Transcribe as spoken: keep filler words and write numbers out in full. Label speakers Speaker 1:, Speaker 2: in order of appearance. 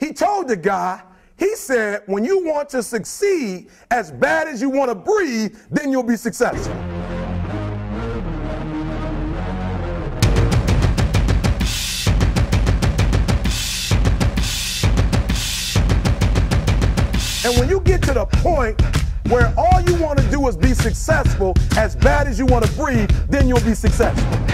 Speaker 1: He told the guy, he said, when you want to succeed as bad as you want to breathe, then you'll be successful. And when you get to the point where all you want to do is be successful as bad as you want to breathe, then you'll be successful.